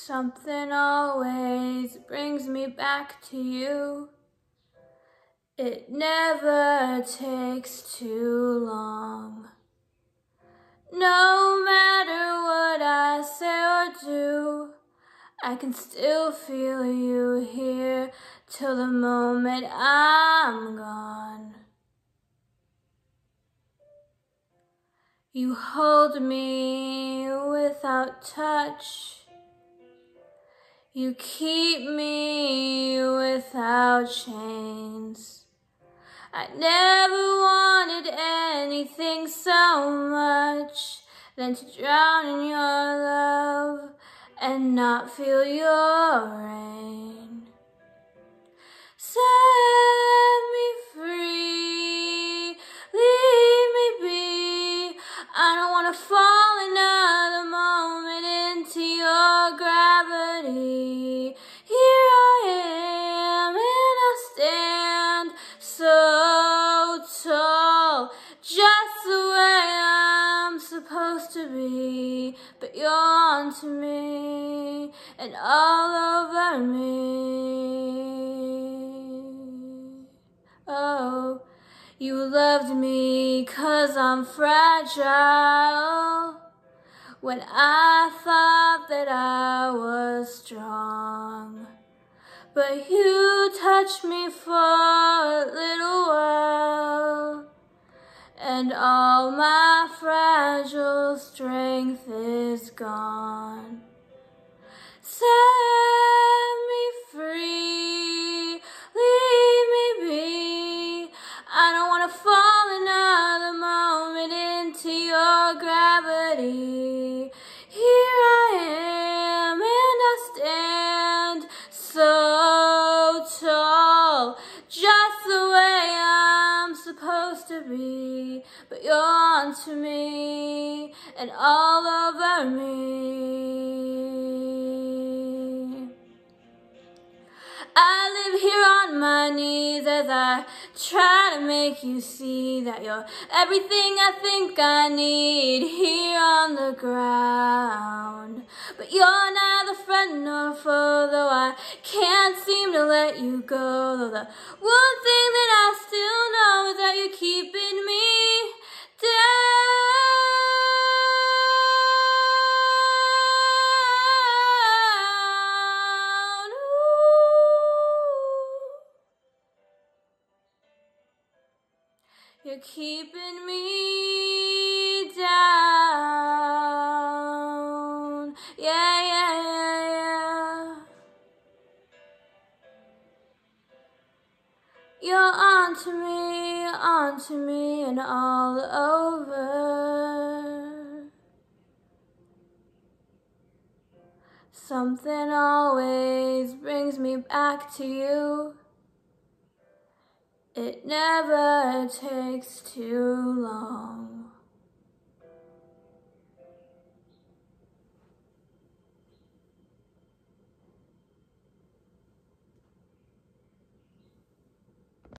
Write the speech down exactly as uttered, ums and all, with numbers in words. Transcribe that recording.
Something always brings me back to you. It never takes too long. No matter what I say or do, I can still feel you here till the moment I'm gone. You hold me without touch. You keep me without chains. I never wanted anything so much than to drown in your love and not feel your rain. Set me free, leave me be. I don't want to fall another moment into your gravity. Here I am and I stand so tall, just the way I'm supposed to be. But you're onto me and all over me. Oh, you loved me 'cause I'm fragile, when I thought that I was strong. But you touched me for a little while, and all my fragile strength is gone. Set me free, leave me be. I don't want to fall another moment into your gravity. Here I am and I stand so tall, just the way I'm supposed to be. But you're onto me and all over me. I live here on my knees as I try to make you see that you're everything I think I need here on the ground. But you're neither friend nor foe, though I can't seem to let you go. Though the one thing that I still know is that you're keeping me down. You're keeping me down. Yeah, yeah, yeah, yeah. You're onto me, onto me, and all over. Something always brings me back to you. It never takes too long.